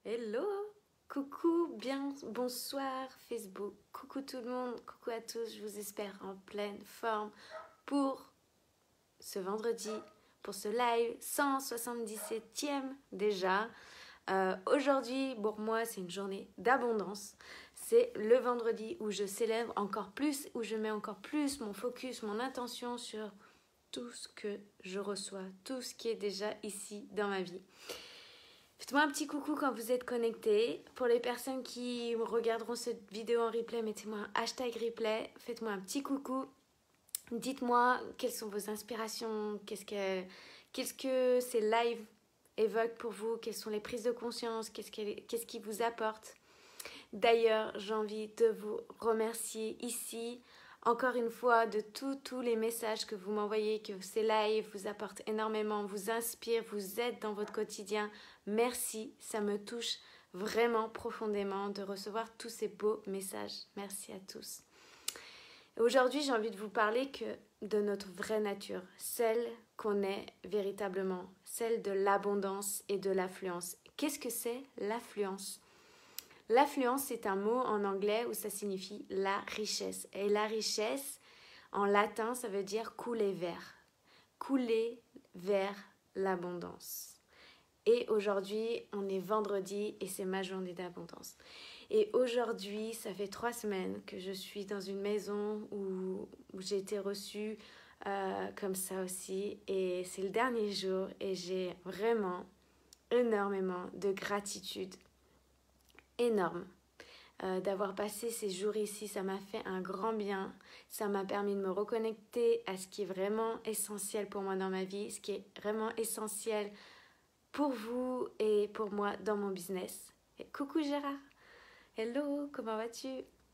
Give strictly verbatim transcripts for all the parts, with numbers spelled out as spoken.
Hello, coucou, bien, bonsoir Facebook, coucou tout le monde, coucou à tous, je vous espère en pleine forme pour ce vendredi, pour ce live cent soixante-dix-septième déjà. Euh, Aujourd'hui, pour moi, c'est une journée d'abondance. C'est le vendredi où je célèbre encore plus, où je mets encore plus mon focus, mon intention sur tout ce que je reçois, tout ce qui est déjà ici dans ma vie. Faites-moi un petit coucou quand vous êtes connectés. Pour les personnes qui regarderont cette vidéo en replay, mettez-moi un hashtag replay. Faites-moi un petit coucou. Dites-moi quelles sont vos inspirations, qu'est-ce que, qu'est-ce que ces lives évoquent pour vous, quelles sont les prises de conscience, qu'est-ce, qu'est-ce qui vous apporte. D'ailleurs, j'ai envie de vous remercier ici, encore une fois, de tous tous les messages que vous m'envoyez, que ces lives vous apportent énormément, vous inspirent, vous aident dans votre quotidien. Merci, ça me touche vraiment profondément de recevoir tous ces beaux messages. Merci à tous. Aujourd'hui, j'ai envie de vous parler que de notre vraie nature, celle qu'on est véritablement, celle de l'abondance et de l'affluence. Qu'est-ce que c'est l'affluence ? L'affluence, c'est un mot en anglais où ça signifie la richesse. Et la richesse, en latin, ça veut dire couler vers. Couler vers l'abondance. Et aujourd'hui, on est vendredi et c'est ma journée d'abondance. Et aujourd'hui, ça fait trois semaines que je suis dans une maison où, où j'ai été reçue euh, comme ça aussi. Et c'est le dernier jour et j'ai vraiment énormément de gratitude. Énorme. Euh, d'avoir passé ces jours ici, ça m'a fait un grand bien. Ça m'a permis de me reconnecter à ce qui est vraiment essentiel pour moi dans ma vie, ce qui est vraiment essentiel pour vous et pour moi dans mon business. Et coucou Gérard, hello, comment vas-tu?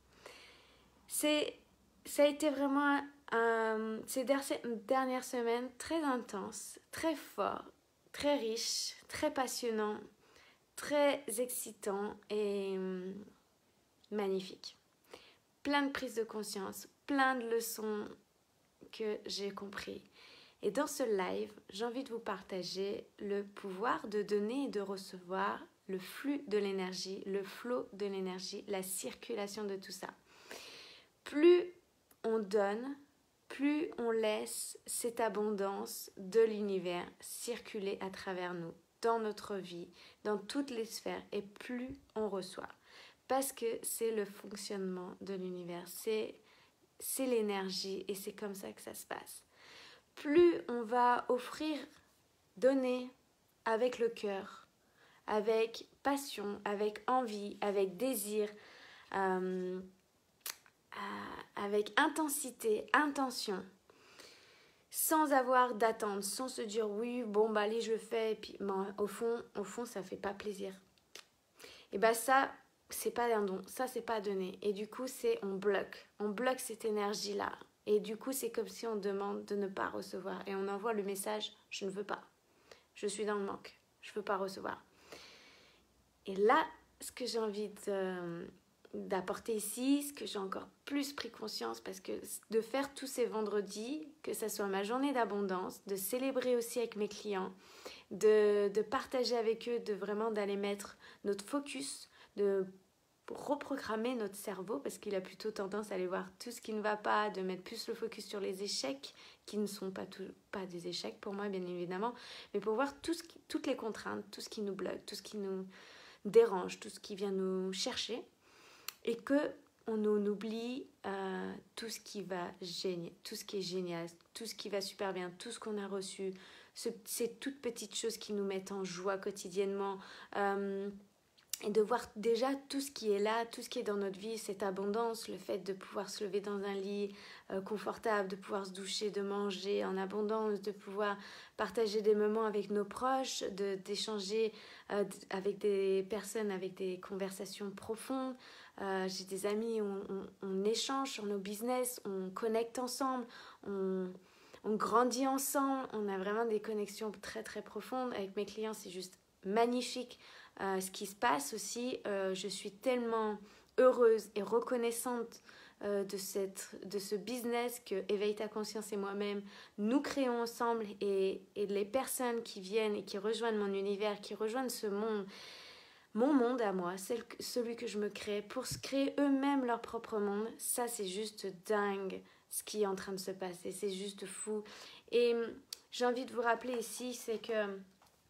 C'est, ça a été vraiment un, ces dernières semaines très intenses, très fort, très riche, très passionnant, très excitant et hum, magnifique. Plein de prises de conscience, plein de leçons que j'ai compris. Et dans ce live, j'ai envie de vous partager le pouvoir de donner et de recevoir, le flux de l'énergie, le flot de l'énergie, la circulation de tout ça. Plus on donne, plus on laisse cette abondance de l'univers circuler à travers nous, dans notre vie, dans toutes les sphères, et plus on reçoit. Parce que c'est le fonctionnement de l'univers, c'est, c'est l'énergie et c'est comme ça que ça se passe. Plus on va offrir, donner avec le cœur, avec passion, avec envie, avec désir, euh, avec intensité, intention, sans avoir d'attente, sans se dire oui, bon bah allez je le fais, et puis ben, au fond, au fond ça fait pas plaisir. Et bah ça, c'est pas un don, ça c'est pas donné. Et du coup c'est on bloque, on bloque cette énergie là. Et du coup c'est comme si on demande de ne pas recevoir et on envoie le message je ne veux pas, je suis dans le manque, je veux pas recevoir. Et là ce que j'ai envie de d'apporter ici, ce que j'ai encore plus pris conscience, parce que de faire tous ces vendredis, que ça soit ma journée d'abondance, de célébrer aussi avec mes clients, de, de partager avec eux, de vraiment d'aller mettre notre focus, de reprogrammer notre cerveau, parce qu'il a plutôt tendance à aller voir tout ce qui ne va pas, de mettre plus le focus sur les échecs, qui ne sont pas, tout, pas des échecs pour moi bien évidemment, mais pour voir tout ce qui, toutes les contraintes, tout ce qui nous bloque, tout ce qui nous dérange, tout ce qui vient nous chercher, et qu'on oublie euh, tout ce qui va génial, tout ce qui est génial, tout ce qui va super bien, tout ce qu'on a reçu, ce, ces toutes petites choses qui nous mettent en joie quotidiennement, euh, et de voir déjà tout ce qui est là, tout ce qui est dans notre vie, cette abondance, le fait de pouvoir se lever dans un lit euh, confortable, de pouvoir se doucher, de manger en abondance, de pouvoir partager des moments avec nos proches, de, d'échanger euh, avec des personnes, avec des conversations profondes. Euh, j'ai des amis, on, on, on échange sur nos business, on connecte ensemble, on, on grandit ensemble, on a vraiment des connexions très très profondes. Avec mes clients, c'est juste magnifique euh, ce qui se passe aussi. Euh, je suis tellement heureuse et reconnaissante euh, de, cette, de ce business que Éveille ta conscience et moi-même, nous créons ensemble, et, et les personnes qui viennent et qui rejoignent mon univers, qui rejoignent ce monde, mon monde à moi, celui que je me crée, pour se créer eux-mêmes leur propre monde. Ça, c'est juste dingue ce qui est en train de se passer, c'est juste fou. Et j'ai envie de vous rappeler ici, c'est que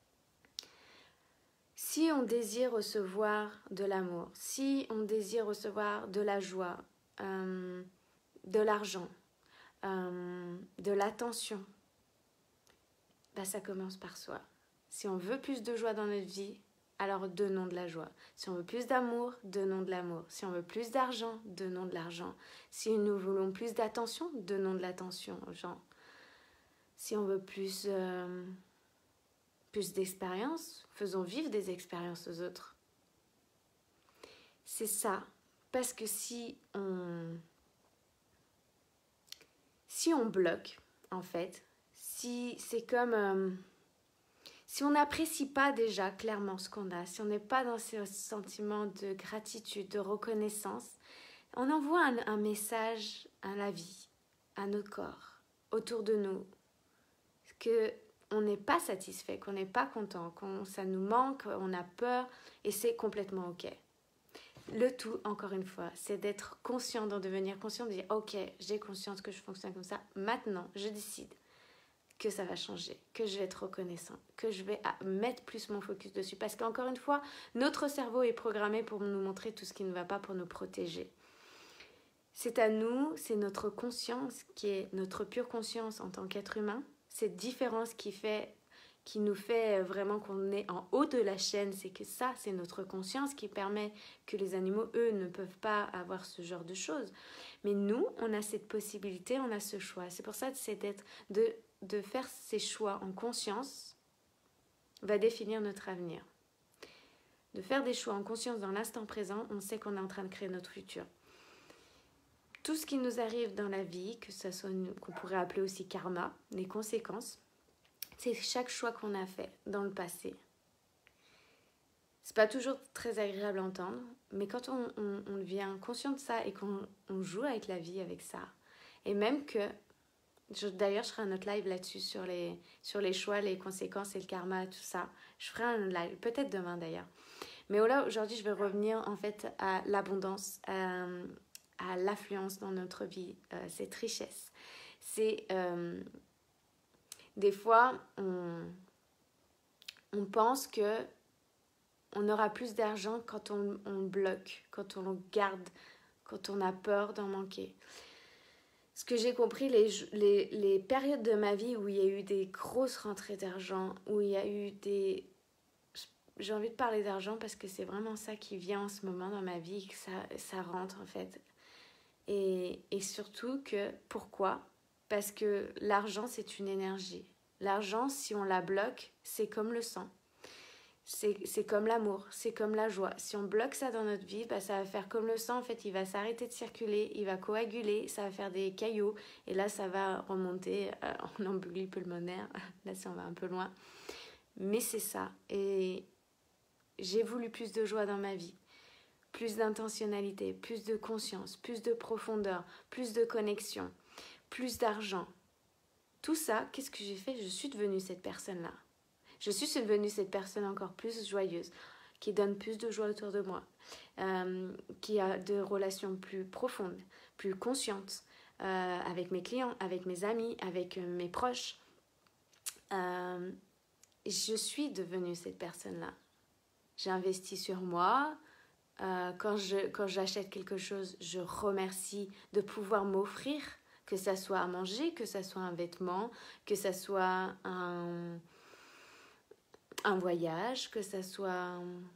si on désire recevoir de l'amour, si on désire recevoir de la joie, euh, de l'argent, euh, de l'attention, bah ça commence par soi. Si on veut plus de joie dans notre vie, alors donnons de la joie. Si on veut plus d'amour, donnons de l'amour. Si on veut plus d'argent, donnons de l'argent. Si nous voulons plus d'attention, donnons de l'attention aux gens. Si on veut plus, euh, plus d'expérience, faisons vivre des expériences aux autres. C'est ça. Parce que si on, si on bloque, en fait, si c'est comme... Euh, Si on n'apprécie pas déjà clairement ce qu'on a, si on n'est pas dans ce sentiment de gratitude, de reconnaissance, on envoie un, un message à la vie, à notre corps, autour de nous, qu'on n'est pas satisfait, qu'on n'est pas content, qu'on ça nous manque, on a peur, et c'est complètement ok. Le tout, encore une fois, c'est d'être conscient, d'en devenir conscient, de dire ok, j'ai conscience que je fonctionne comme ça, maintenant je décide que ça va changer, que je vais être reconnaissant, que je vais mettre plus mon focus dessus. Parce qu'encore une fois, notre cerveau est programmé pour nous montrer tout ce qui ne va pas, pour nous protéger. C'est à nous, c'est notre conscience qui est notre pure conscience en tant qu'être humain. Cette différence qui, fait, qui nous fait vraiment qu'on est en haut de la chaîne, c'est que ça, c'est notre conscience qui permet que les animaux, eux, ne peuvent pas avoir ce genre de choses. Mais nous, on a cette possibilité, on a ce choix. C'est pour ça que c'est d'être... de de faire ces choix en conscience va définir notre avenir. De faire des choix en conscience dans l'instant présent, on sait qu'on est en train de créer notre futur. Tout ce qui nous arrive dans la vie, que ce soit une, qu'on pourrait appeler aussi karma, les conséquences, c'est chaque choix qu'on a fait dans le passé. C'est pas toujours très agréable à entendre, mais quand on, on, on devient conscient de ça et qu'on on joue avec la vie, avec ça, et même que Je, d'ailleurs, je ferai un autre live là-dessus sur les, sur les choix, les conséquences et le karma, tout ça. Je ferai un live, peut-être demain d'ailleurs. Mais là, aujourd'hui, je vais revenir en fait à l'abondance, à, à l'affluence dans notre vie, euh, cette richesse. C'est euh, des fois, on, on pense que on aura plus d'argent quand on, on bloque, quand on le garde, quand on a peur d'en manquer. Ce que j'ai compris, les, les, les périodes de ma vie où il y a eu des grosses rentrées d'argent, où il y a eu des... J'ai envie de parler d'argent parce que c'est vraiment ça qui vient en ce moment dans ma vie, que ça, ça rentre en fait. Et, et surtout que, pourquoi ? Parce que l'argent, c'est une énergie. L'argent, si on la bloque, c'est comme le sang. C'est, c'est comme l'amour, c'est comme la joie. Si on bloque ça dans notre vie, bah, ça va faire comme le sang. En fait, il va s'arrêter de circuler, il va coaguler, ça va faire des caillots. Et là, ça va remonter euh, en embolie pulmonaire. Là, ça, on va un peu loin. Mais c'est ça. Et j'ai voulu plus de joie dans ma vie. Plus d'intentionnalité, plus de conscience, plus de profondeur, plus de connexion, plus d'argent. Tout ça, qu'est-ce que j'ai fait ? Je suis devenue cette personne-là. Je suis devenue cette personne encore plus joyeuse, qui donne plus de joie autour de moi, euh, qui a des relations plus profondes, plus conscientes, euh, avec mes clients, avec mes amis, avec mes proches. Euh, je suis devenue cette personne-là. J'ai investi sur moi. Euh, quand, je, quand j'achète quelque chose, je remercie de pouvoir m'offrir, que ça soit à manger, que ça soit un vêtement, que ça soit un... un voyage, que ça soit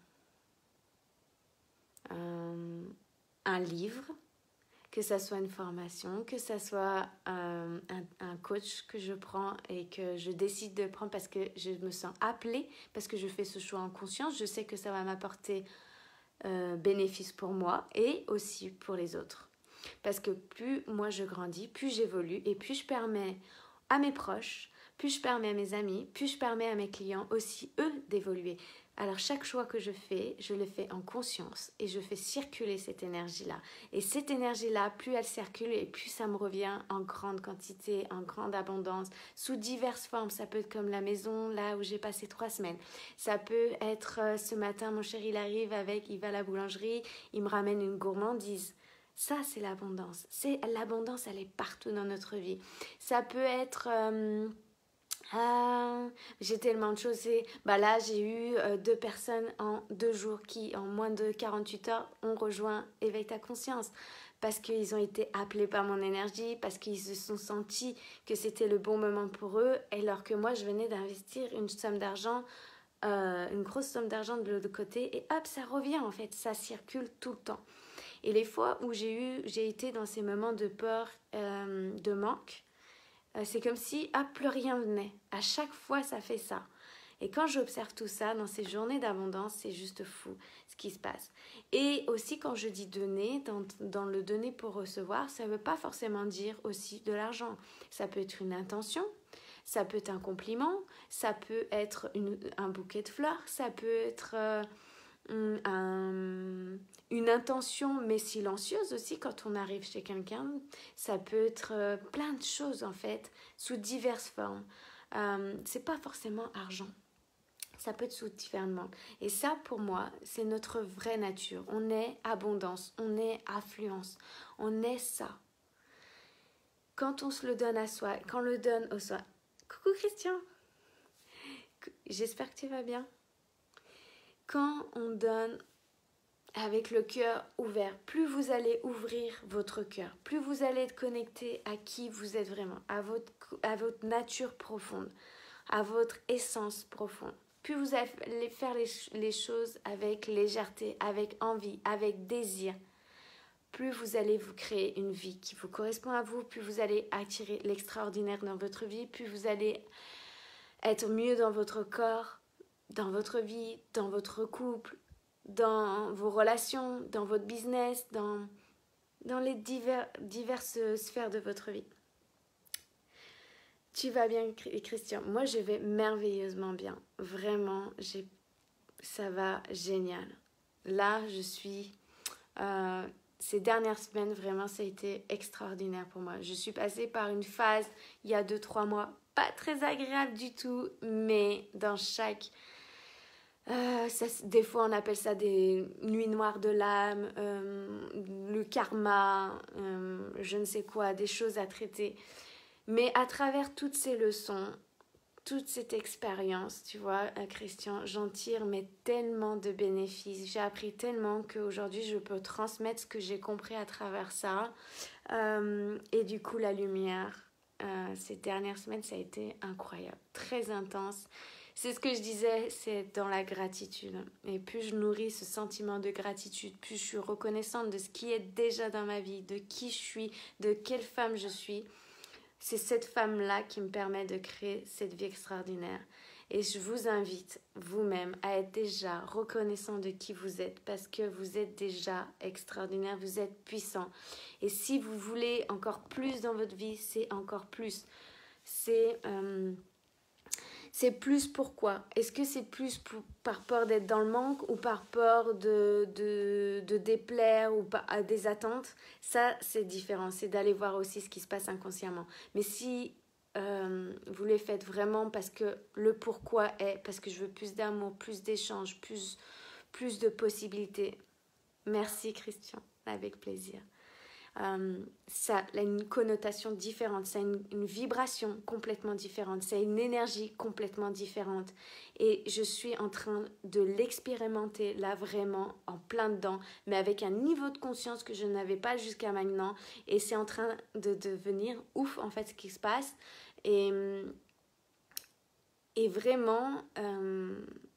un, un livre, que ça soit une formation, que ça soit un, un, un coach que je prends et que je décide de prendre parce que je me sens appelée, parce que je fais ce choix en conscience, je sais que ça va m'apporter euh, bénéfice pour moi et aussi pour les autres. Parce que plus moi je grandis, plus j'évolue et plus je permets à mes proches, plus je permets à mes amis, plus je permets à mes clients aussi, eux, d'évoluer. Alors chaque choix que je fais, je le fais en conscience et je fais circuler cette énergie-là. Et cette énergie-là, plus elle circule et plus ça me revient en grande quantité, en grande abondance, sous diverses formes. Ça peut être comme la maison là où j'ai passé trois semaines. Ça peut être euh, ce matin, mon chéri il arrive avec, il va à la boulangerie, il me ramène une gourmandise. Ça, c'est l'abondance. C'est, l'abondance, elle est partout dans notre vie. Ça peut être... Euh, Ah, j'ai tellement de choses. C'est- Bah là, j'ai eu euh, deux personnes en deux jours qui, en moins de quarante-huit heures, ont rejoint Éveille ta conscience. Parce qu'ils ont été appelés par mon énergie, parce qu'ils se sont sentis que c'était le bon moment pour eux, alors que moi, je venais d'investir une somme d'argent, euh, une grosse somme d'argent de l'autre côté, et hop, ça revient en fait, ça circule tout le temps. Et les fois où j'ai eu, j'ai été dans ces moments de peur, euh, de manque, euh, c'est comme si, ah, plus rien venait. À chaque fois, ça fait ça. Et quand j'observe tout ça, dans ces journées d'abondance, c'est juste fou ce qui se passe. Et aussi, quand je dis donner, dans, dans le donner pour recevoir, ça ne veut pas forcément dire aussi de l'argent. Ça peut être une intention, ça peut être un compliment, ça peut être une, un bouquet de fleurs, ça peut être... Euh, un, une intention mais silencieuse aussi quand on arrive chez quelqu'un. Ça peut être euh, plein de choses en fait, sous diverses formes. Euh, c'est pas forcément argent. Ça peut être sous différentes. Et ça, pour moi, c'est notre vraie nature. On est abondance, on est affluence, on est ça. Quand on se le donne à soi, quand on le donne au soi. Coucou Christian, j'espère que tu vas bien. Quand on donne avec le cœur ouvert, plus vous allez ouvrir votre cœur, plus vous allez être connecté à qui vous êtes vraiment, à votre, à votre nature profonde, à votre essence profonde. Plus vous allez faire les, les choses avec légèreté, avec envie, avec désir, plus vous allez vous créer une vie qui vous correspond à vous, plus vous allez attirer l'extraordinaire dans votre vie, plus vous allez être mieux dans votre corps, dans votre vie, dans votre couple, dans vos relations, dans votre business, dans, dans les divers, diverses sphères de votre vie. Tu vas bien, Christian? Moi, je vais merveilleusement bien. Vraiment, j'ai, ça va génial. Là, je suis... Euh, ces dernières semaines, vraiment, ça a été extraordinaire pour moi. Je suis passée par une phase, il y a deux trois mois, pas très agréable du tout, mais dans chaque... Euh, ça, des fois on appelle ça des nuits noires de l'âme, euh, le karma, euh, je ne sais quoi, des choses à traiter. Mais à travers toutes ces leçons, toute cette expérience, tu vois, Christian, j'en tire mais tellement de bénéfices. J'ai appris tellement qu'aujourd'hui je peux transmettre ce que j'ai compris à travers ça. Euh, et du coup la lumière, euh, ces dernières semaines, ça a été incroyable, très intense. C'est ce que je disais, c'est dans la gratitude. Et plus je nourris ce sentiment de gratitude, plus je suis reconnaissante de ce qui est déjà dans ma vie, de qui je suis, de quelle femme je suis. C'est cette femme-là qui me permet de créer cette vie extraordinaire. Et je vous invite, vous-même, à être déjà reconnaissant de qui vous êtes, parce que vous êtes déjà extraordinaire, vous êtes puissant. Et si vous voulez encore plus dans votre vie, c'est encore plus. C'est... Euh, C'est plus pourquoi? Est-ce que c'est plus pour, par peur d'être dans le manque ou par peur de, de, de déplaire ou par, à des attentes? Ça, c'est différent. C'est d'aller voir aussi ce qui se passe inconsciemment. Mais si euh, vous les faites vraiment parce que le pourquoi est, parce que je veux plus d'amour, plus d'échanges, plus, plus de possibilités. Merci Christian, avec plaisir. Euh, ça a une connotation différente, ça a une, une vibration complètement différente, ça a une énergie complètement différente et je suis en train de l'expérimenter là vraiment en plein dedans, mais avec un niveau de conscience que je n'avais pas jusqu'à maintenant et c'est en train de devenir ouf en fait ce qui se passe et, et vraiment euh,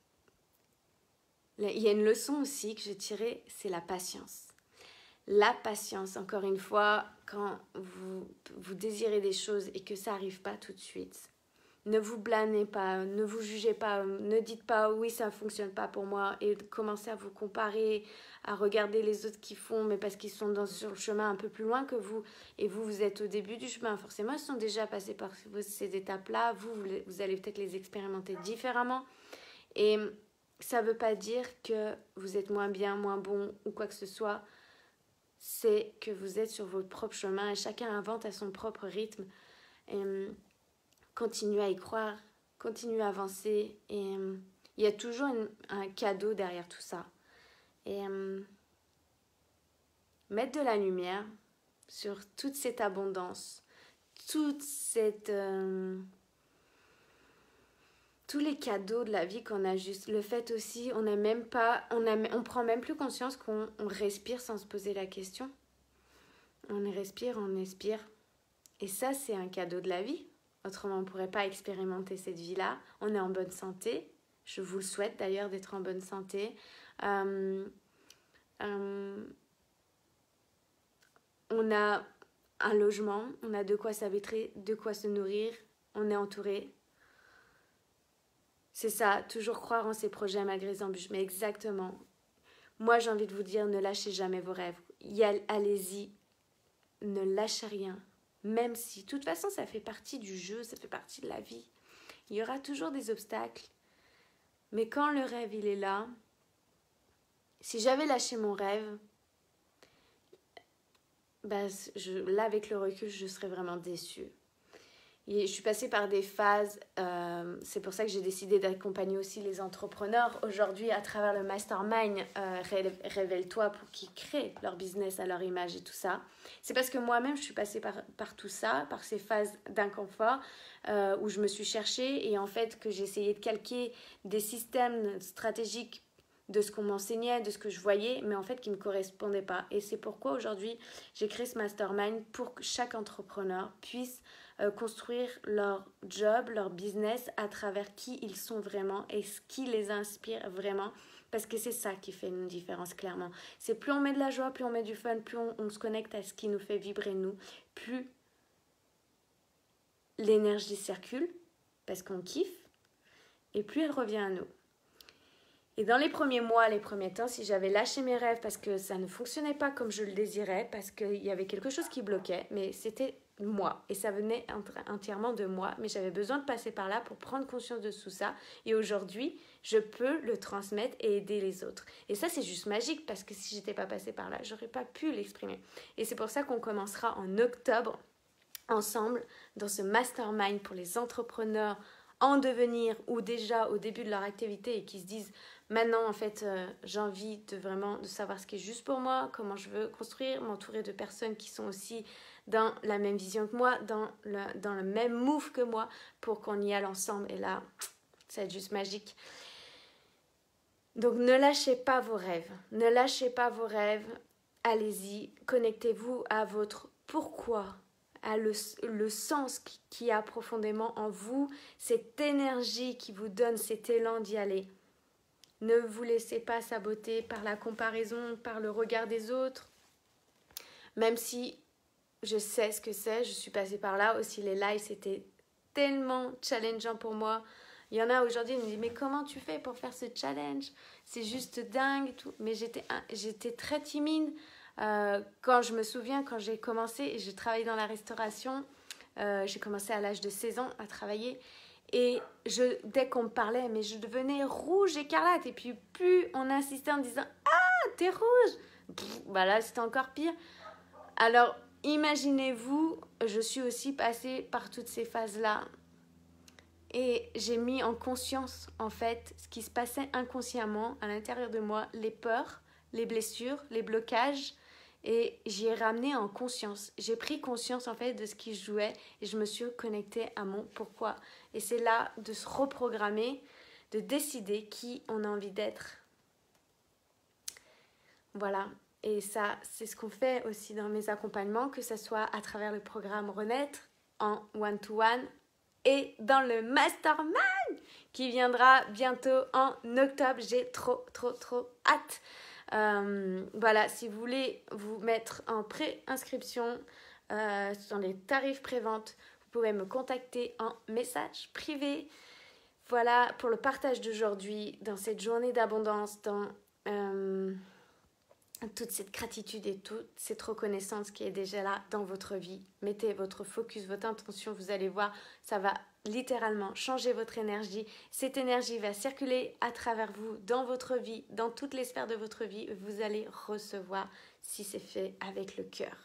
il y a une leçon aussi que j'ai tirée, c'est la patience. La patience, encore une fois, quand vous, vous désirez des choses et que ça n'arrive pas tout de suite, ne vous blâmez pas, ne vous jugez pas, ne dites pas oui ça ne fonctionne pas pour moi et commencez à vous comparer, à regarder les autres qui font, mais parce qu'ils sont dans, sur le chemin un peu plus loin que vous et vous, vous êtes au début du chemin, forcément ils sont déjà passés par ces étapes-là, vous, vous allez peut-être les expérimenter différemment et ça ne veut pas dire que vous êtes moins bien, moins bon ou quoi que ce soit. C'est que vous êtes sur votre propre chemin et chacun invente à son propre rythme. Et euh, continuez à y croire, continuez à avancer. Et euh, il y a toujours une, un cadeau derrière tout ça. Et euh, mettre de la lumière sur toute cette abondance, toute cette... Euh, tous les cadeaux de la vie qu'on a juste. Le fait aussi, on n'a même pas... On, a, on prend même plus conscience qu'on on respire sans se poser la question. On respire, on expire. Et ça, c'est un cadeau de la vie. Autrement, on ne pourrait pas expérimenter cette vie-là. On est en bonne santé. Je vous le souhaite d'ailleurs d'être en bonne santé. Euh, euh, on a un logement, on a de quoi s'habiller, de quoi se nourrir. On est entouré. C'est ça, toujours croire en ses projets malgré les embûches. Mais exactement. Moi, j'ai envie de vous dire, ne lâchez jamais vos rêves. Allez-y, ne lâchez rien. Même si, de toute façon, ça fait partie du jeu, ça fait partie de la vie. Il y aura toujours des obstacles. Mais quand le rêve, il est là, si j'avais lâché mon rêve, bah, je, là, avec le recul, je serais vraiment déçue. Et je suis passée par des phases, euh, c'est pour ça que j'ai décidé d'accompagner aussi les entrepreneurs. Aujourd'hui, à travers le Mastermind, euh, Révèle-toi, pour qu'ils créent leur business à leur image et tout ça. C'est parce que moi-même, je suis passée par, par tout ça, par ces phases d'inconfort, euh, où je me suis cherchée et en fait que j'ai essayé de calquer des systèmes stratégiques de ce qu'on m'enseignait, de ce que je voyais, mais en fait qui ne me correspondaient pas. Et c'est pourquoi aujourd'hui, j'ai créé ce Mastermind pour que chaque entrepreneur puisse Euh, construire leur job, leur business à travers qui ils sont vraiment et ce qui les inspire vraiment, parce que c'est ça qui fait une différence clairement. C'est plus on met de la joie, plus on met du fun, plus on, on se connecte à ce qui nous fait vibrer nous, plus l'énergie circule parce qu'on kiffe et plus elle revient à nous. Et dans les premiers mois, les premiers temps, si j'avais lâché mes rêves parce que ça ne fonctionnait pas comme je le désirais, parce qu'il y avait quelque chose qui bloquait, mais c'était moi et ça venait entièrement de moi, mais j'avais besoin de passer par là pour prendre conscience de tout ça et aujourd'hui je peux le transmettre et aider les autres et ça c'est juste magique parce que si j'étais pas passée par là j'aurais pas pu l'exprimer et c'est pour ça qu'on commencera en octobre ensemble dans ce mastermind pour les entrepreneurs en devenir ou déjà au début de leur activité et qui se disent maintenant en fait euh, j'ai envie de vraiment de savoir ce qui est juste pour moi, comment je veux construire, m'entourer de personnes qui sont aussi dans la même vision que moi, dans le, dans le même move que moi, pour qu'on y aille ensemble. Et là, ça va être juste magique. Donc, ne lâchez pas vos rêves. Ne lâchez pas vos rêves. Allez-y, connectez-vous à votre pourquoi, à le, le sens qui, qui a profondément en vous, cette énergie qui vous donne cet élan d'y aller. Ne vous laissez pas saboter par la comparaison, par le regard des autres. Même si je sais ce que c'est, je suis passée par là. Aussi, les lives, c'était tellement challengeant pour moi. Il y en a aujourd'hui, ils me disent, mais comment tu fais pour faire ce challenge? C'est juste dingue et tout. Mais j'étais, j'étais très timide. Euh, quand je me souviens, quand j'ai commencé, et j'ai travaillé dans la restauration, euh, j'ai commencé à l'âge de seize ans à travailler. Et je, dès qu'on me parlait, mais je devenais rouge écarlate. Et puis plus on insistait en disant, ah, t'es rouge. Pff, bah là, c'était encore pire. Alors, imaginez-vous, je suis aussi passée par toutes ces phases-là et j'ai mis en conscience, en fait, ce qui se passait inconsciemment à l'intérieur de moi, les peurs, les blessures, les blocages, et j'y ai ramené en conscience. J'ai pris conscience, en fait, de ce qui jouait et je me suis connectée à mon pourquoi. Et c'est là de se reprogrammer, de décider qui on a envie d'être. Voilà. Et ça, c'est ce qu'on fait aussi dans mes accompagnements, que ce soit à travers le programme Renaître, en one-to-one, et dans le Mastermind, qui viendra bientôt en octobre. J'ai trop, trop, trop hâte. Euh, voilà, si vous voulez vous mettre en pré-inscription euh, dans les tarifs pré-vente, vous pouvez me contacter en message privé. Voilà, pour le partage d'aujourd'hui, dans cette journée d'abondance, dans... Euh, toute cette gratitude et toute cette reconnaissance qui est déjà là dans votre vie. Mettez votre focus, votre intention, vous allez voir, ça va littéralement changer votre énergie. Cette énergie va circuler à travers vous, dans votre vie, dans toutes les sphères de votre vie. Vous allez recevoir si c'est fait avec le cœur.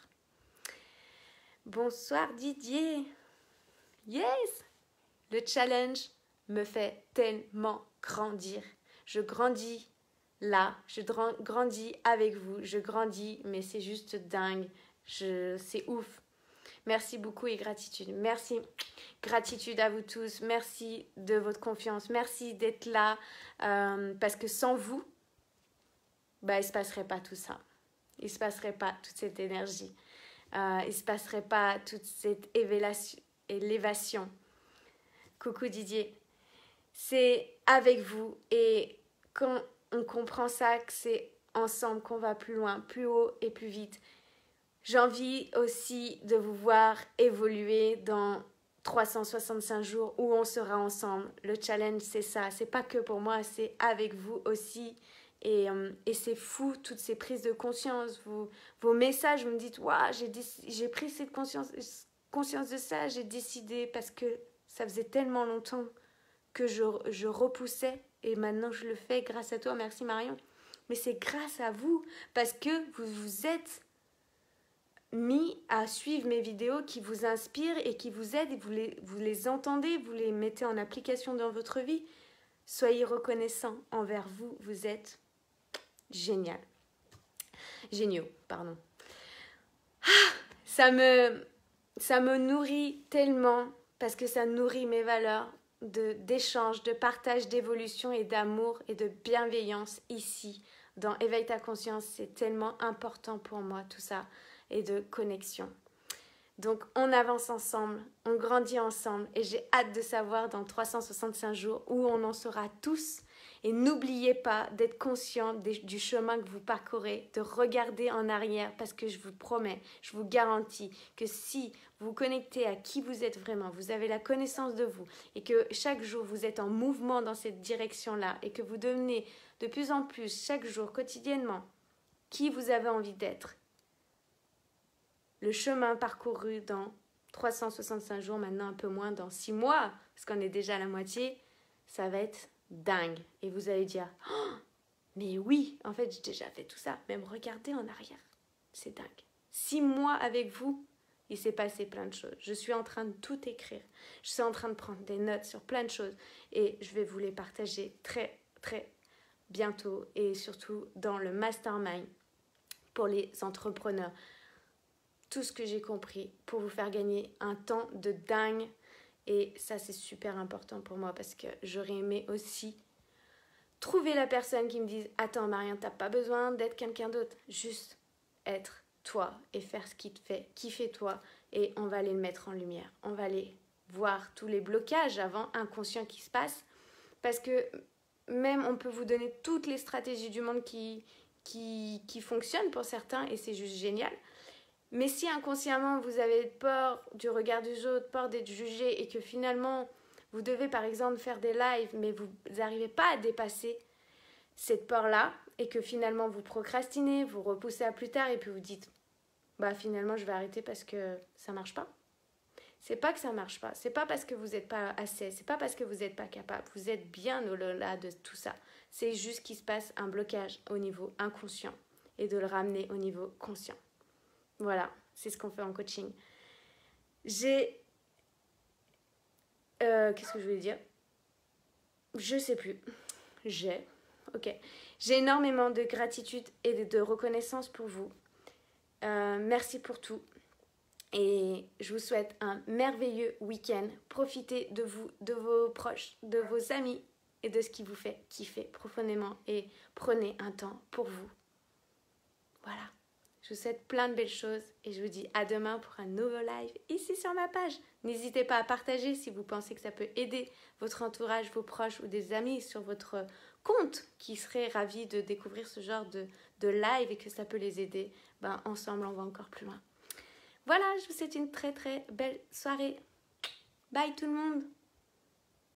Bonsoir Didier. Yes! Le challenge me fait tellement grandir. Je grandis là, je grandis avec vous, je grandis, mais c'est juste dingue. Je, c'est ouf. Merci beaucoup et gratitude. Merci. Gratitude à vous tous. Merci de votre confiance. Merci d'être là. Euh, parce que sans vous, bah, il ne se passerait pas tout ça. Il ne se passerait pas toute cette énergie. Euh, il ne se passerait pas toute cette élévation. Coucou Didier. C'est avec vous. Et quand on comprend ça, que c'est ensemble qu'on va plus loin, plus haut et plus vite. J'ai envie aussi de vous voir évoluer dans trois cent soixante-cinq jours où on sera ensemble. Le challenge, c'est ça. C'est pas que pour moi, c'est avec vous aussi. Et, euh, et c'est fou, toutes ces prises de conscience. Vous, vos messages, vous me dites, waouh, j'ai, j'ai pris cette conscience, conscience de ça, j'ai décidé parce que ça faisait tellement longtemps que je, je repoussais. Et maintenant, je le fais grâce à toi. Merci Marion. Mais c'est grâce à vous parce que vous vous êtes mis à suivre mes vidéos qui vous inspirent et qui vous aident, et vous les, vous les entendez, vous les mettez en application dans votre vie. Soyez reconnaissants envers vous, vous êtes génial. Géniaux, pardon. Ah, ça me, ça me nourrit tellement parce que ça nourrit mes valeurs de, d'échange, de partage, d'évolution et d'amour et de bienveillance ici dans Éveille ta conscience. C'est tellement important pour moi tout ça. Et de connexion. Donc, on avance ensemble, on grandit ensemble et j'ai hâte de savoir dans trois cent soixante-cinq jours où on en sera tous. Et n'oubliez pas d'être conscient des, du chemin que vous parcourez, de regarder en arrière parce que je vous promets, je vous garantis que si vous vous connectez à qui vous êtes vraiment, vous avez la connaissance de vous et que chaque jour vous êtes en mouvement dans cette direction-là et que vous devenez de plus en plus chaque jour, quotidiennement, qui vous avez envie d'être. Le chemin parcouru dans trois cent soixante-cinq jours, maintenant un peu moins, dans six mois, parce qu'on est déjà à la moitié, ça va être dingue. Et vous allez dire, oh, mais oui, en fait, j'ai déjà fait tout ça. Même regarder en arrière, c'est dingue. Six mois avec vous, il s'est passé plein de choses. Je suis en train de tout écrire. Je suis en train de prendre des notes sur plein de choses. Et je vais vous les partager très, très bientôt. Et surtout dans le mastermind pour les entrepreneurs. Tout ce que j'ai compris pour vous faire gagner un temps de dingue. Et ça, c'est super important pour moi parce que j'aurais aimé aussi trouver la personne qui me dise « Attends, Marianne, t'as pas besoin d'être quelqu'un d'autre. Juste être toi et faire ce qui te fait kiffer toi. Et on va aller le mettre en lumière. On va aller voir tous les blocages avant inconscients qui se passent. Parce que même on peut vous donner toutes les stratégies du monde qui, qui, qui fonctionnent pour certains et c'est juste génial. Mais si inconsciemment vous avez peur du regard des autres, peur d'être jugé et que finalement vous devez par exemple faire des lives mais vous n'arrivez pas à dépasser cette peur-là et que finalement vous procrastinez, vous repoussez à plus tard et puis vous dites bah finalement je vais arrêter parce que ça marche pas. C'est pas que ça marche pas, c'est pas parce que vous n'êtes pas assez, c'est pas parce que vous n'êtes pas capable, vous êtes bien au-delà de tout ça. C'est juste qu'il se passe un blocage au niveau inconscient et de le ramener au niveau conscient. Voilà, c'est ce qu'on fait en coaching. J'ai... Euh, qu'est-ce que je voulais dire ? Je sais plus. J'ai... Ok. J'ai énormément de gratitude et de, de reconnaissance pour vous. Euh, merci pour tout. Et je vous souhaite un merveilleux week-end. Profitez de vous, de vos proches, de vos amis et de ce qui vous fait kiffer profondément. Et prenez un temps pour vous. Voilà. Je vous souhaite plein de belles choses et je vous dis à demain pour un nouveau live ici sur ma page. N'hésitez pas à partager si vous pensez que ça peut aider votre entourage, vos proches ou des amis sur votre compte qui seraient ravis de découvrir ce genre de, de live et que ça peut les aider. Ben, ensemble, on va encore plus loin. Voilà, je vous souhaite une très très belle soirée. Bye tout le monde.